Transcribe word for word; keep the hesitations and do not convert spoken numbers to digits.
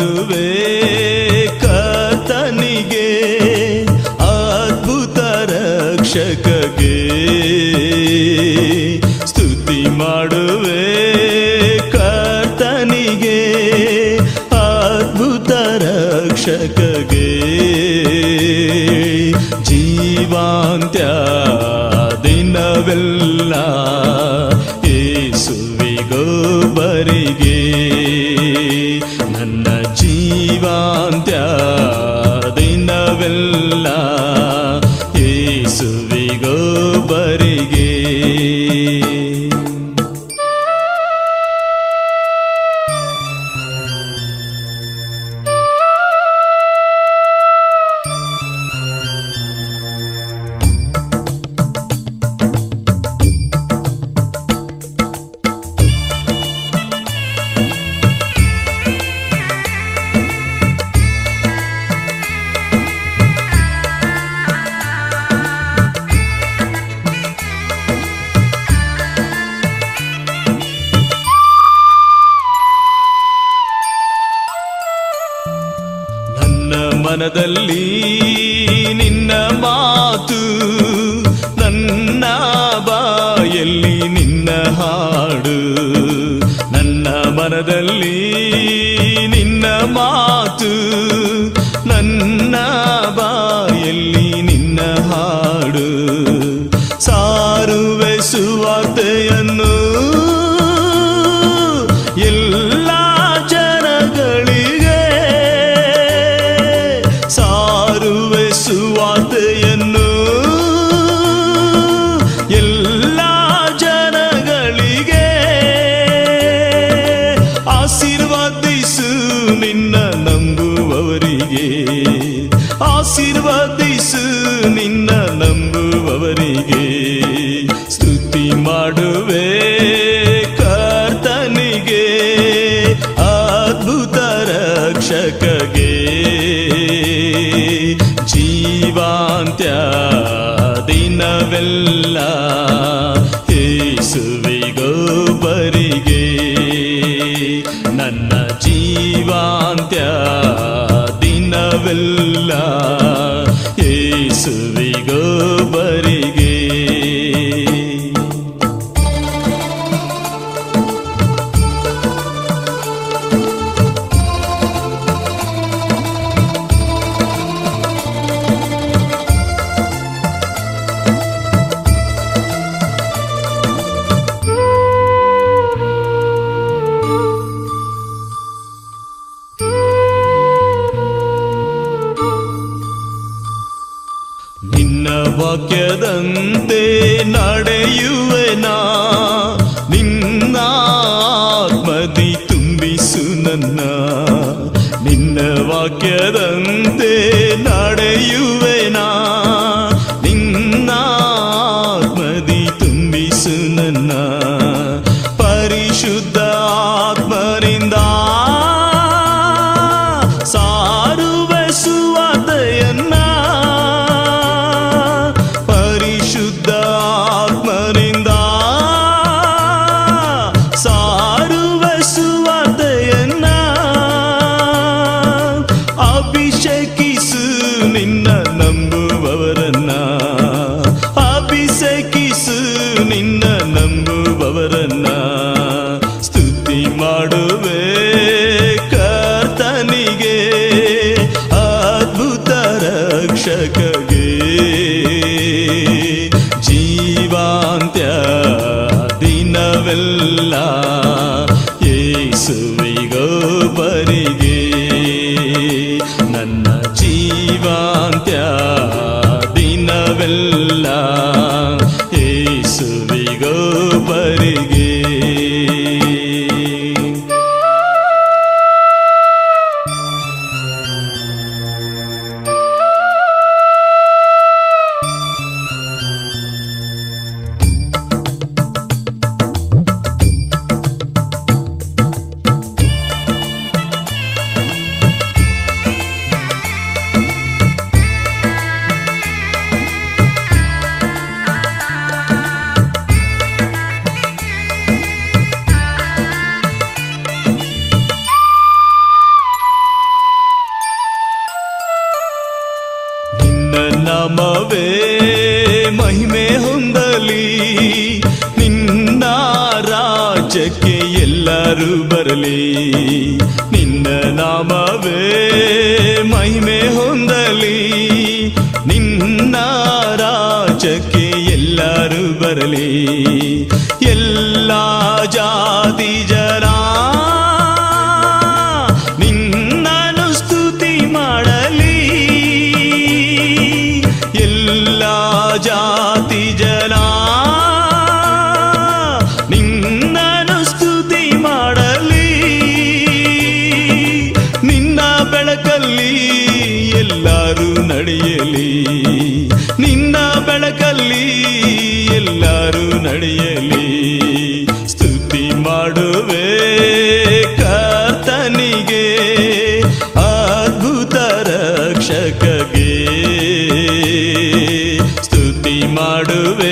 ಮಾಡುವೆ ಕರ್ತನಿಗೆ ಅದ್ಭುತ ರಕ್ಷಕಗೆ ಸ್ತುತಿ ಮಾಡುವೆ ಕರ್ತನಿಗೆ ಅದ್ಭುತ ರಕ್ಷಕಗೆ ಜೀವಾಂತ್ಯ ದಿನವೆಲ್ಲ ಯೇಸುವಿಗೊಬ್ಬರಿಗೆ ನನ್ನ ಜೀವಾಂತ್ಯ ದಿನವೆಲ್ಲ ಯೇಸುವಿಗೊಬ್ಬರಿಗೆ ಮನದಲ್ಲಿ ನಿನ್ನ ಮಾತು ನನ್ನ ಬಾಯಲ್ಲಿ ನಿನ್ನ ಹಾಡು ನನ್ನ ಮನದಲ್ಲಿ ನಿನ್ನ ಮಾತು ನನ್ನ ಬಾಯಲ್ಲಿ ನಿನ್ನ ಹಾಡು ಸಾರುವೆ ಸುವಾರ್ತೆಯನ್ನು ಎಲ್ಲ ಜನಗಳಿಗೆ ಸಾರುವೆ ಸುವಾರ್ತೆಯನ್ನು ಎಲ್ಲ ಜನಗಳಿಗೆ ಆಶೀರ್ವಾದಿಸು ನಿನ್ನ ನಂಬುವವರಿಗೆ ಆಶೀರ್ವಾದಿಸು ನಿನ್ನ ನಂಬುವವರಿಗೆ ಸ್ತುತಿ ಮಾಡುವೆ ಕರ್ತನಿಗೆ ಅದ್ಭುತ ರಕ್ಷಕಗೆ ಜೀವಾಂತ್ಯ ದಿನವೆಲ್ಲ ಯೇಸುವಿಗೊಬ್ಬರಿಗೆ ನನ್ನ ಜೀವಾಂತ್ಯ ದಿನವೆಲ್ಲ ಯೇಸುವಿಗೊಬ್ಬರಿಗೆ ನಿನ್ನ ವಾಕ್ಯದಂತೆ ನಡೆಯುವೆನಾ ನಿನ್ನ ಆತ್ಮದಿ ತುಂಬಿಸು ನನ್ನ ನಿನ್ನ ವಾಕ್ಯದಂತೆ ನಡೆಯುವೆನಾ ನಿನ್ನ ಆತ್ಮದಿ ತುಂಬಿಸು ನನ್ನ ಪರಿಶುದ್ಧ ಆತ್ಮರಿಂದ ಸಾರುವೆ ಸುವಾರ್ತೆಯನ್ನ ಆತ್ಮರಿಂದ ಸಾರುವೆ ಸುವಾರ್ತೆಯನ್ನ ಅಭಿಷೇಕಿಸು ನಿನ್ನ ನಂಬುವವರನ್ನ ಅಭಿಷೇಕಿಸು ನಿನ್ನ ನಂಬುವವರನ್ನ ಸ್ತುತಿ ಮಾಡುವೆ ಕರ್ತನಿಗೆ ಅದ್ಭುತ ರಕ್ಷಕಗೆ ಜೀವಾಂತ್ಯ ದಿನವೆಲ್ಲ ಯೇಸುವಿಗೊಬ್ಬರಿಗೆ ನನ್ನ ಜೀವಾಂತ್ಯ ದಿನವೆಲ್ಲ ಯೇಸುವಿಗೊಬ್ಬರಿಗೆ ಮಹಿಮೆ ಹೊಂದಲಿ, ನಿನ್ನ ರಾಜ್ಯಕ್ಕೆ ಎಲ್ಲರೂ ಬರಲಿ. ನಿನ್ನ ನಾಮವೇ ಮಹಿಮೆ ಹೊಂದಲಿ, ನಿನ್ನ ರಾಜ್ಯಕ್ಕೆ ಎಲ್ಲರೂ ಬರಲಿ. ಎಲ್ಲ ಜಾತಿ ಜನ ನಿನ್ನನ್ನು ಸ್ತುತಿ ಮಾಡಲಿ, ಎಲ್ಲ ಜಾತಿ ಜನ ನಿನ್ನನ್ನು ಸ್ತುತಿ ಮಾಡಲಿ. ನಿನ್ನ ಬೆಳಕಲ್ಲಿ ಎಲ್ಲರೂ ನಡೆಯಲಿ, ನಿನ್ನ ಬೆಳಕಲ್ಲಿ ಎಲ್ಲರೂ ನಡೆಯಲಿ. ಸ್ತುತಿ ಮಾಡುವೆ ಕರ್ತನಿಗೆ, ಅದ್ಭುತ ರಕ್ಷಕಗೆ. ಸ್ತುತಿ ಮಾಡುವೆ